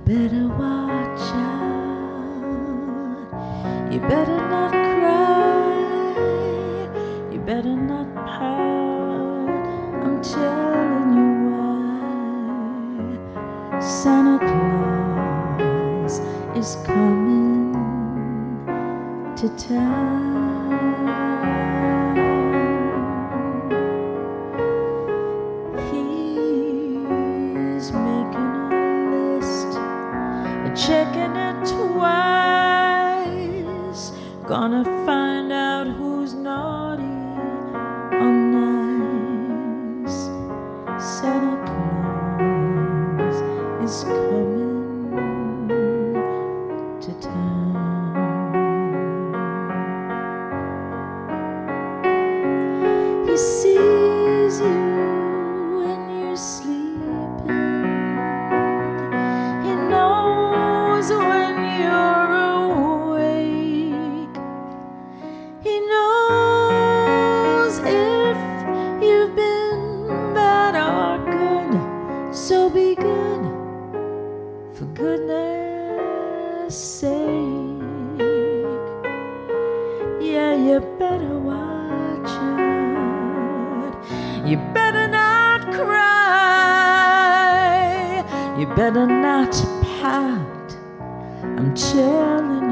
better watch out. You better not cry. You better not pout. I'm telling you why. Santa Claus is coming to town. He's making a list, checking it twice, gonna find out who's naughty or nice. Santa Claus is coming to town. He sees you when you're sleeping. He knows when you're awake. He knows if you've been bad or good. So be good, for goodness sake. Yeah, you better watch out. You better not cry. You better not pout. I'm telling